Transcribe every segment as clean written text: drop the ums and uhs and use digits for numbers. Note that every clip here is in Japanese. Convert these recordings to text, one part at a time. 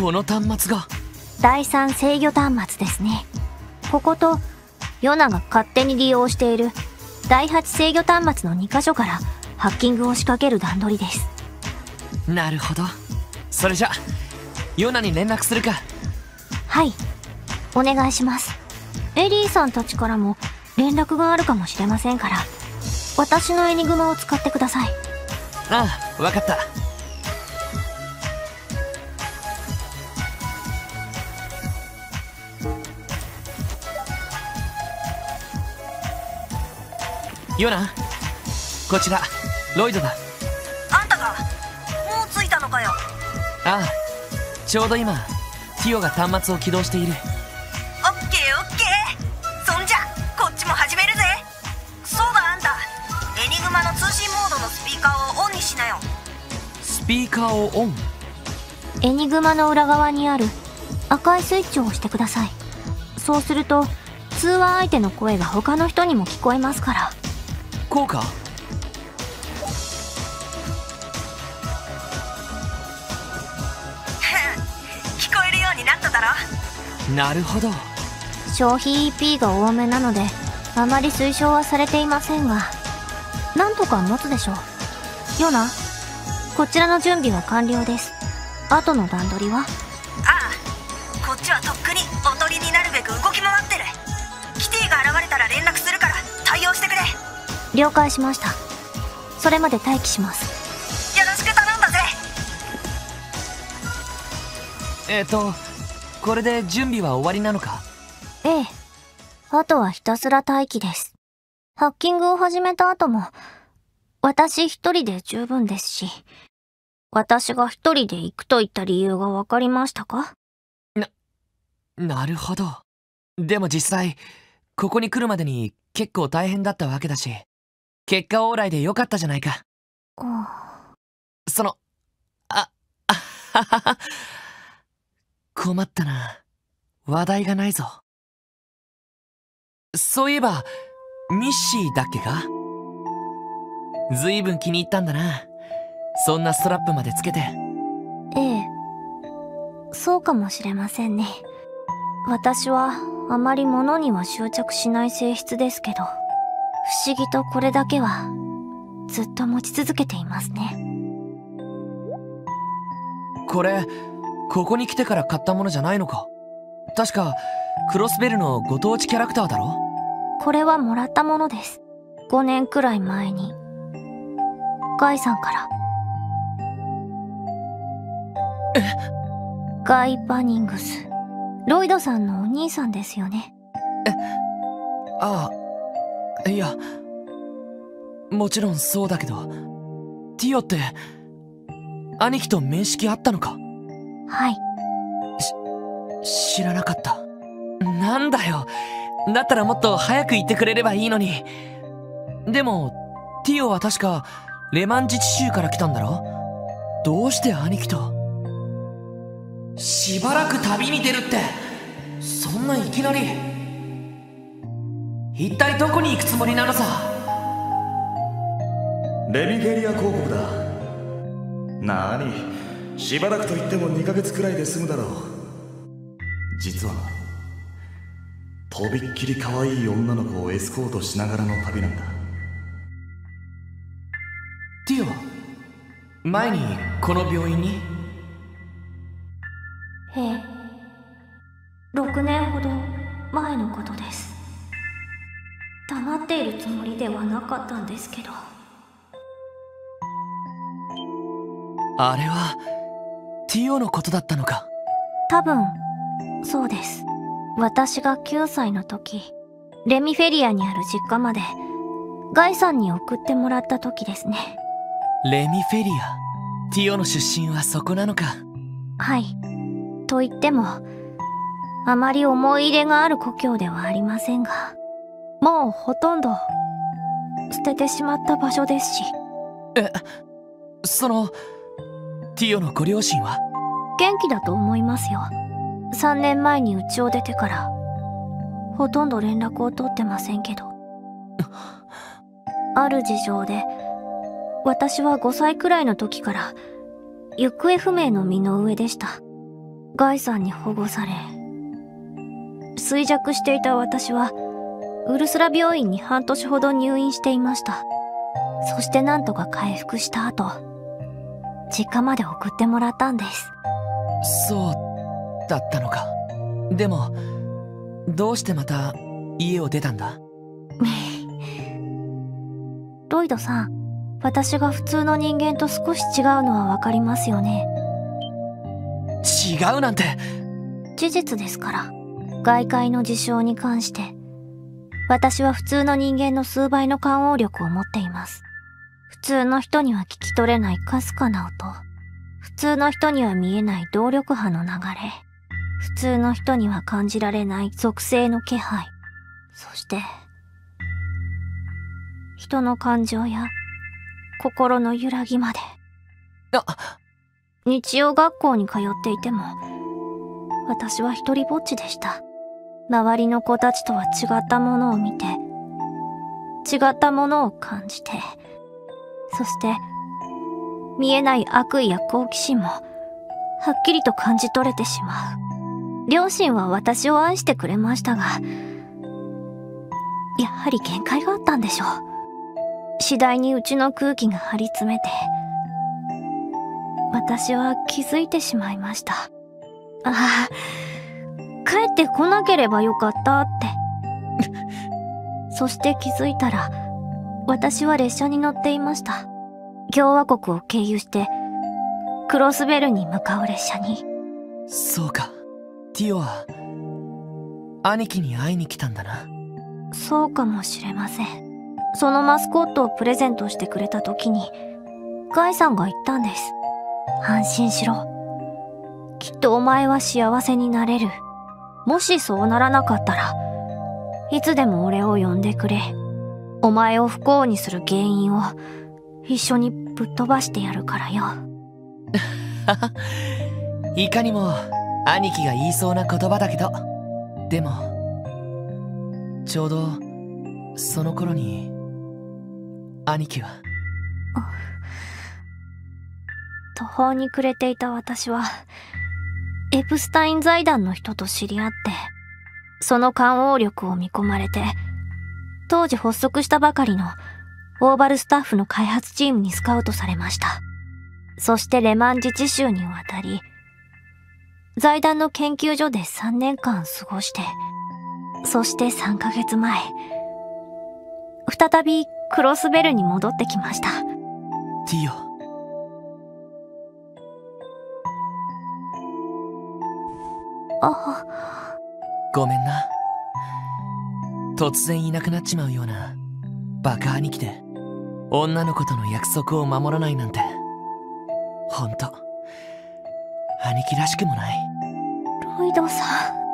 この端末が。 第三制御端末ですね。こことヨナが勝手に利用している第8制御端末の2箇所からハッキングを仕掛ける段取りです。 なるほど。それじゃヨナに連絡するか。 はい、お願いします。エリーさんたちからも連絡があるかもしれませんから、私のエニグマを使ってください。 ああ、わかった。ヨナ、こちらロイドだ。 あんたがもう着いたのかよ。 ああ、ちょうど今ティオが端末を起動している。 オッケーオッケー。そんじゃこっちも始めるぜ。そうだ、あんたエニグマの通信モードのスピーカーをオンにしなよ。 スピーカーをオン。 エニグマの裏側にある赤いスイッチを押してください。そうすると通話相手の声が他の人にも聞こえますから。 こうか。 聞こえるようになっただろ。 なるほど。 消費 EP が多めなのであまり推奨はされていませんが、なんとか持つでしょう。ヨナ、こちらの準備は完了です。後の段取りは？ ああ、こっちはとっくにおとりになるべく動き回ってる。キティが現れたら連絡するから対応してくれ。 了解しました。それまで待機します。 よろしく頼んだぜ。 これで準備は終わりなのか？ ええ。あとはひたすら待機です。ハッキングを始めた後も、私一人で十分ですし、私が一人で行くといった理由がわかりましたか？ なるほど。でも実際、ここに来るまでに結構大変だったわけだし、結果オーライでよかったじゃないか。あははは。困ったな。話題がないぞ。そういえば、ミッシーだっけか？ずいぶん気に入ったんだな。そんなストラップまでつけて。 ええ。そうかもしれませんね。私はあまり物には執着しない性質ですけど、不思議とこれだけはずっと持ち続けていますね。 これ、ここに来てから買ったものじゃないのか？確かクロスベルのご当地キャラクターだろ？ これはもらったものです。5年くらい前にガイさんから。ガイ・バニングス、ロイドさんのお兄さんですよね。 ああ、いや、もちろんそうだけど、ティオって兄貴と面識あったのか？ はい。 知らなかった。なんだよ。だったらもっと早く言ってくれればいいのに。でもティオは確かレマン自治州から来たんだろ？どうして兄貴と？しばらく旅に出るって、そんないきなり。一体どこに行くつもりなのさ？ レミフェリア公国だ。なーに、しばらくといっても2ヶ月くらいで済むだろう。実はとびっきり可愛い女の子をエスコートしながらの旅なんだ。 ティオ、前にこの病院に？ ええ。6年ほど前のことです。黙っているつもりではなかったんですけど。 あれはティオのことだったのか？ 多分そうです。私が9歳の時、レミフェリアにある実家までガイさんに送ってもらった時ですね。 レミフェリア、ティオの出身はそこなのか？ はい。と言ってもあまり思い入れがある故郷ではありませんが、もうほとんど捨ててしまった場所ですし。 ティオのご両親は？ 元気だと思いますよ。3年前に家を出てからほとんど連絡を取ってませんけど。ある事情で私は5歳くらいの時から行方不明の身の上でした。 ガイさんに保護され、衰弱していた私はウルスラ病院に半年ほど入院していました。そしてなんとか回復した後、実家まで送ってもらったんです。 そうだったのか。でもどうしてまた家を出たんだ？ ロイドさん、私が普通の人間と少し違うのはわかりますよね。 違うなんて。 事実ですから。外界の事象に関して私は普通の人間の数倍の感応力を持っています。普通の人には聞き取れないかすかな音、普通の人には見えない動力波の流れ、普通の人には感じられない属性の気配、そして人の感情や心の揺らぎまで。日曜学校に通っていても私は一人ぼっちでした。周りの子たちとは違ったものを見て、違ったものを感じて、そして見えない悪意や好奇心もはっきりと感じ取れてしまう。両親は私を愛してくれましたが、やはり限界があったんでしょう。次第にうちの空気が張り詰めて、私は気づいてしまいました。ああ、帰ってこなければよかったって。そして気づいたら、私は列車に乗っていました。共和国を経由して、クロスベルに向かう列車に。 そうか、ティオは兄貴に会いに来たんだな。 そうかもしれません。そのマスコットをプレゼントしてくれた時に、ガイさんが言ったんです。安心しろ。きっとお前は幸せになれる。もしそうならなかったら、いつでも俺を呼んでくれ。お前を不幸にする原因を一緒にぶっ飛ばしてやるからよ。 いかにも兄貴が言いそうな言葉だけど、でもちょうどその頃に兄貴は途方に暮れていた私はエプスタイン財団の人と知り合って、その感応力を見込まれて、当時発足したばかりのオーバルスタッフの開発チームにスカウトされました。そしてレマン自治州に渡り、財団の研究所で3年間過ごして、そして3ヶ月前、再びクロスベルに戻ってきました。 ティオ。ごめんな。突然いなくなっちまうようなバカ兄貴で、女の子との約束を守らないなんて、ほんと兄貴らしくもない。 ロイドさん。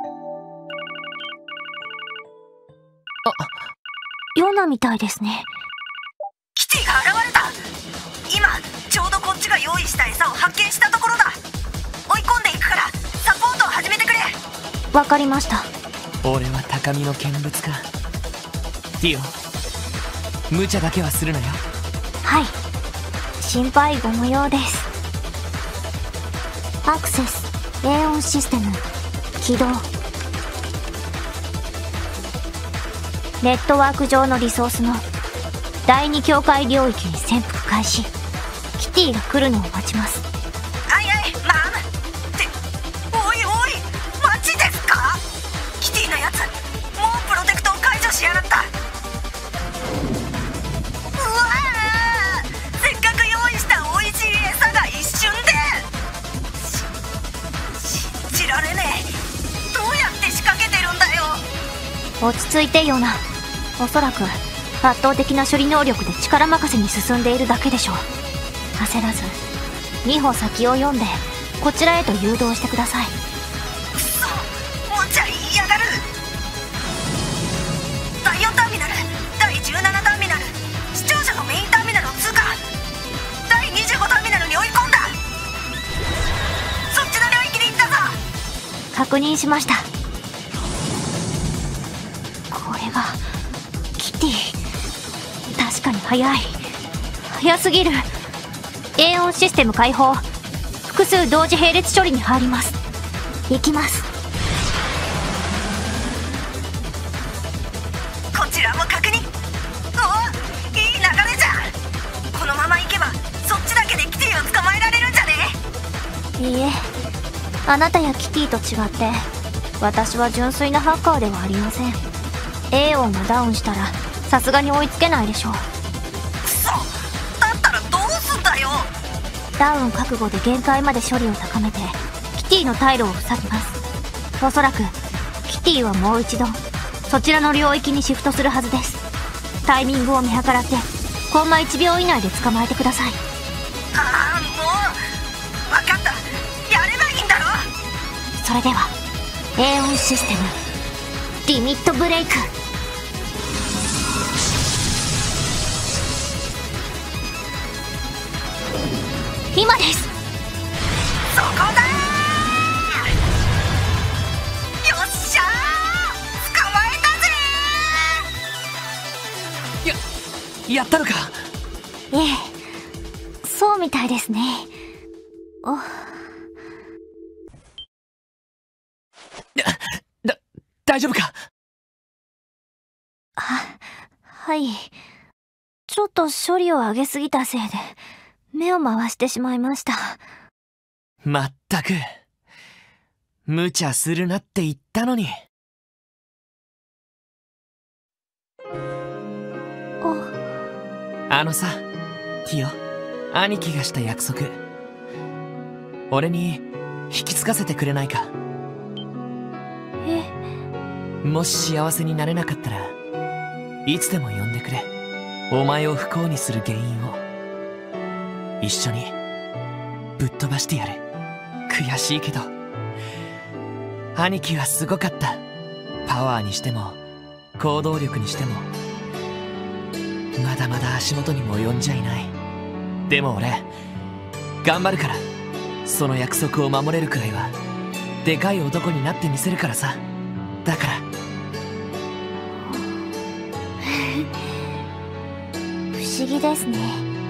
ヨナみたいですね。 キティが現れた。今ちょうどこっちが用意した餌を発見したところだ。追い込んでいくからサポートを始めてくれ。 わかりました。 俺は高みの見物か。ティオ、無茶だけはするなよ。 はい、心配ご無用です。アクセス A オンシステム起動。ネットワーク上のリソースの第2境界領域に潜伏開始。キティが来るのを待ちます。 あいあい、マームっておいおい、マジですか。キティのやつもうプロテクトを解除しやがった。うわー、せっかく用意したおいしい餌が一瞬で。信じられねえ。どうやって仕掛けてるんだよ。 落ち着いてよな。おそらく圧倒的な処理能力で力任せに進んでいるだけでしょう。焦らず2歩先を読んでこちらへと誘導してください。 くそ、もんじゃ言いやがる。第4ターミナル、第17ターミナル、視聴者のメインターミナルを通過。第25ターミナルに追い込んだ。そっちの領域に行ったぞ。 確認しました。これがキティ。確かに早すぎる。A オンシステム開放。複数同時並列処理に入ります。 行きます。 こちらも確認。お、いい流れじゃん。このまま行けばそっちだけでキティを捕まえられるんじゃね？ いいえ、あなたやキティと違って私は純粋なハッカーではありません。エーオンがダウンしたらさすがに追いつけないでしょう。 くそ、だったらどうすんだよ。 ダウン覚悟で限界まで処理を高めてキティの退路を塞ぎます。おそらくキティはもう一度そちらの領域にシフトするはずです。タイミングを見計らってコンマ1秒以内で捕まえてください。 ああ、もう分かった。やればいいんだろ。 それではエーオンシステムリミットブレイク。今です。 そこだー。よっしゃー、捕まえたぜやったのか。 ええ、そうみたいですね。 大丈夫か。 はい。ちょっと処理を上げすぎたせいで目を回してしまいました。 まったく無茶するなって言ったのに。あのさ、ティオ、兄貴がした約束、俺に引き継がせてくれないか。もし幸せになれなかったらいつでも呼んでくれ。お前を不幸にする原因を一緒にぶっ飛ばしてやる。悔しいけど兄貴はすごかった。パワーにしても行動力にしてもまだまだ足元にも及んじゃいない。でも俺頑張るから、その約束を守れるくらいはでかい男になってみせるからさ。だから不思議ですね。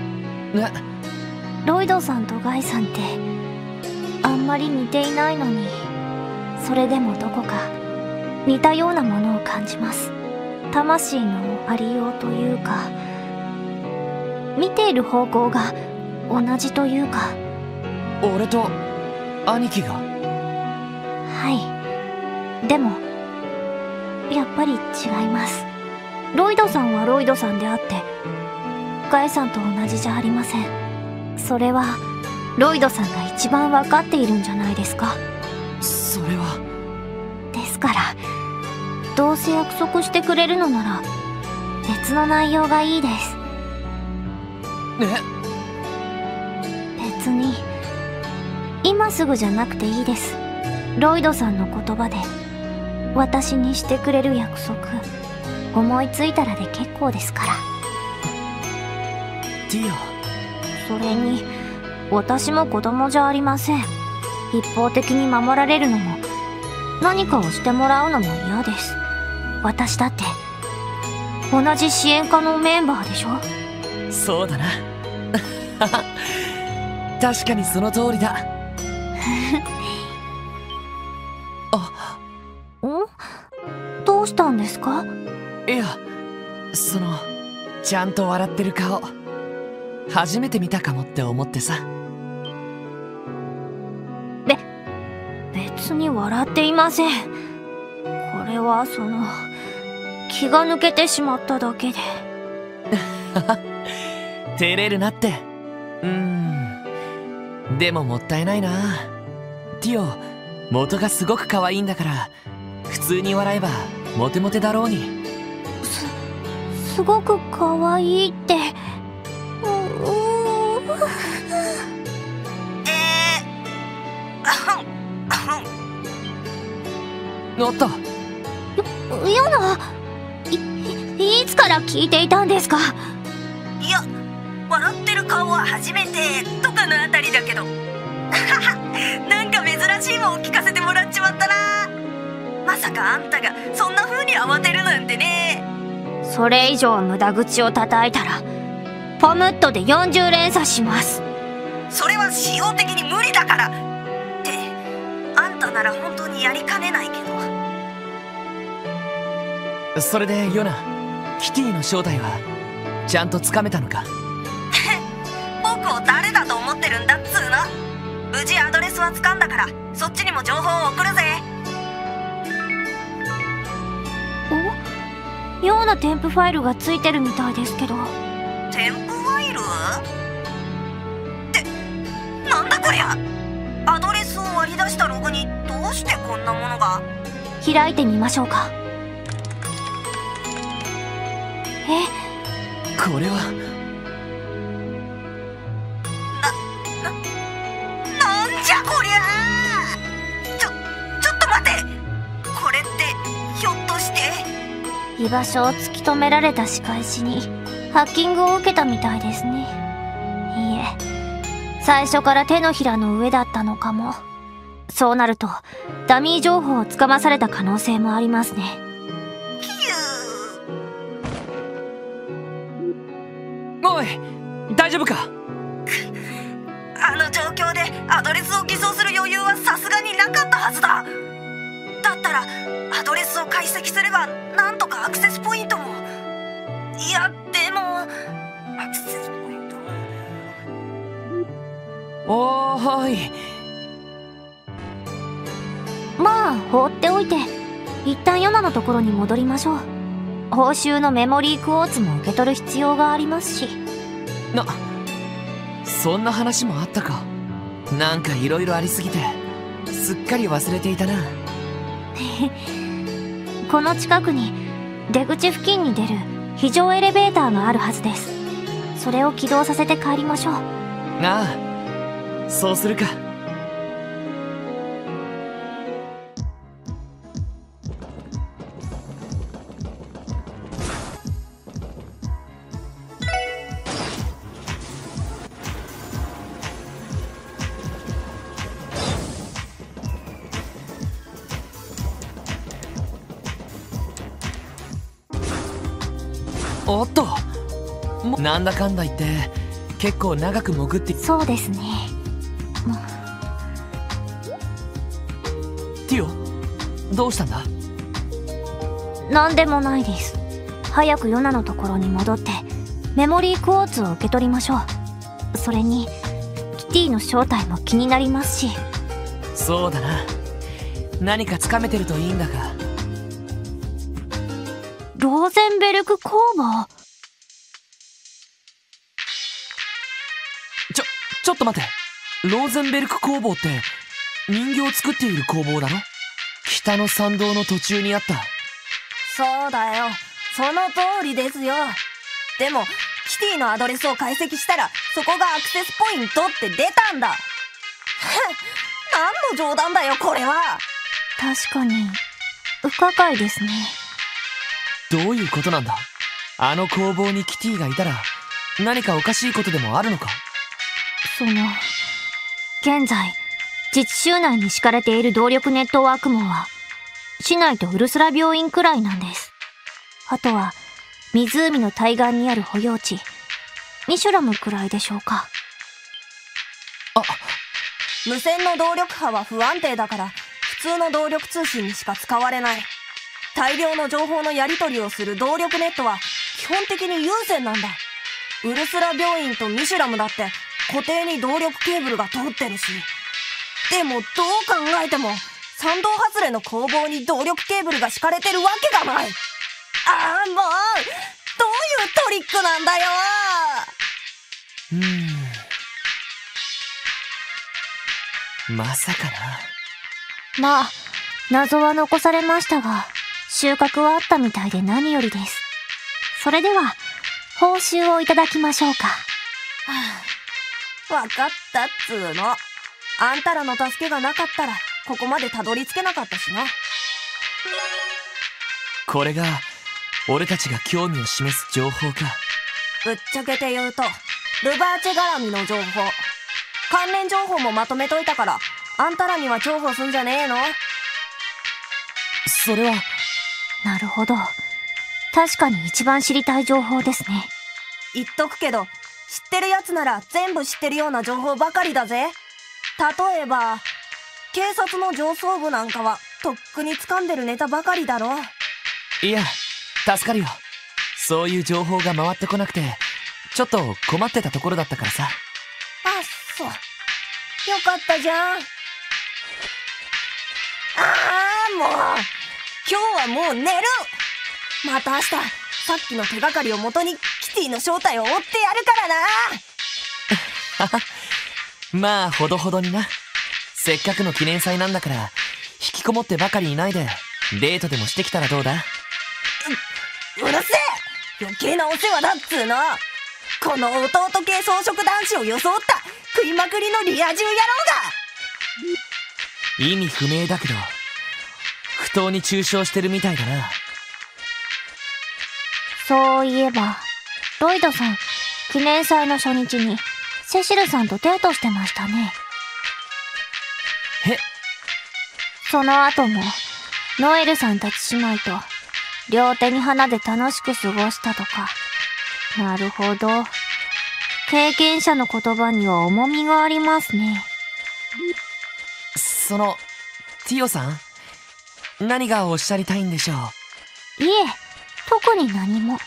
ロイドさんとガイさんってあんまり似ていないのに、それでもどこか似たようなものを感じます。魂のありようというか、見ている方向が同じというか。 俺と兄貴が？ はい。でもやっぱり違います。ロイドさんはロイドさんであってガイさんと同じじゃありません。それはロイドさんが一番分かっているんじゃないですか。 それは。 ですからどうせ約束してくれるのなら別の内容がいいです。別に今すぐじゃなくていいです。ロイドさんの言葉で私にしてくれる約束思いついたらで結構ですから。 ティオ、 それに私も子供じゃありません。一方的に守られるのも何かをしてもらうのも嫌です。私だって同じ支援課のメンバーでしょ。 そうだな確かにその通りだどうしたんですか？ いや、ちゃんと笑ってる顔初めて見たかもって思ってさ。 別に笑っていません。これは気が抜けてしまっただけで照れるなって。でももったいないな。ティオ、元がすごく可愛いんだから普通に笑えばモテモテだろうに。 すごく可愛いっておっと、 やだ。いつから聞いていたんですか？ いや、笑ってる顔は初めてとかのあたりだけどなんか珍しいもんを聞かせてもらっちまったな。まさかあんたがそんな風に慌てるなんてね。 それ以上無駄口を叩いたらポムットで40連鎖します。 それは仕様的に無理だからって。あんたなら本当にやりかねないけど。 それでヨナ、キティの正体はちゃんとつかめたのか？ 僕を誰だと思ってるんだっつーの。無事アドレスは掴んだから、そっちにも情報を送るぜ。 お？ような添付ファイルがついてるみたいですけど。 添付ファイルってなんだこりゃ。アドレスを割り出したログにどうしてこんなものが。 開いてみましょうか。 これはなんじゃこりゃ。ちょっと待って、これってひょっとして居場所を突き止められた仕返しにハッキングを受けたみたいですね。いいえ、最初から手のひらの上だったのかも。そうなるとダミー情報をつかまされた可能性もありますね。 おい、大丈夫か？ あの状況でアドレスを偽装する余裕はさすがになかったはずだ。だったらアドレスを解析すればなんとかアクセスポイントも。いやでもアクセスポイント。 おーい。 まあ放っておいて一旦ヨナのところに戻りましょう。報酬のメモリークォーツも受け取る必要がありますし。 そんな話もあったか。なんかいろいろありすぎてすっかり忘れていたな。 この近くに出口付近に出る非常エレベーターがあるはずです。それを起動させて帰りましょう。 ああ、そうするか。おっと、なんだかんだ言って結構長く潜って。 そうですね。 ティオ、どうしたんだ？ なんでもないです。早くヨナのところに戻ってメモリークォーツを受け取りましょう。それにキティの正体も気になりますし。 そうだな。何かつかめてるといいんだが。 ローゼンベルク工房。 ちょっと待て。ローゼンベルク工房って人形を作っている工房だろ？北の参道の途中にあった。 そうだよ、その通りですよ。でもキティのアドレスを解析したらそこがアクセスポイントって出たんだ。何の冗談だよこれは。 確かに不可解ですね。 どういうことなんだ？あの工房にキティがいたら何かおかしいことでもあるのか？ 現在自治州内に敷かれている動力ネットワーク網は市内とウルスラ病院くらいなんです。あとは湖の対岸にある保養地ミシュラムくらいでしょうか。 無線の動力波は不安定だから普通の動力通信にしか使われない。大量の情報のやり取りをする動力ネットは基本的に有線なんだ。ウルスラ病院とミシュラムだって固定に動力ケーブルが通ってるし。でもどう考えても参道外れの工房に動力ケーブルが敷かれてるわけがない。ああもう、どういうトリックなんだよ。 まさかな。 まあ謎は残されましたが収穫はあったみたいで何よりです。それでは報酬をいただきましょうか。 わかったっつーの。あんたらの助けがなかったらここまでたどり着けなかったしな。 これが俺たちが興味を示す情報か。 ぶっちゃけて言うとルバーチェ絡みの情報、関連情報もまとめといたからあんたらには重宝すんじゃねえの？ それは。 なるほど、確かに一番知りたい情報ですね。 言っとくけど知ってるやつなら全部知ってるような情報ばかりだぜ。例えば警察の上層部なんかはとっくに掴んでるネタばかりだろ。 いや、助かるよ。そういう情報が回ってこなくて、ちょっと困ってたところだったからさ。 あ、そう。よかったじゃん。もう。今日はもう寝る。また明日、さっきの手がかりを元にキティの正体を追ってやるからな。 まあ、ほどほどにな。せっかくの記念祭なんだから、引きこもってばかりいないで、デートでもしてきたらどうだ？ うるせえ！余計なお世話だっつーの。この弟系装飾男子を装った食いまくりのリア充野郎が！ 意味不明だけど、不当に中傷してるみたいだな。 そういえば、ロイドさん、記念祭の初日に、セシルさんとデートしてましたね。 え？ その後も、ノエルさんたち姉妹と、両手に花で楽しく過ごしたとか。なるほど。経験者の言葉には重みがありますね。 ティオさん？何がおっしゃりたいんでしょう？ いえ、特に何も。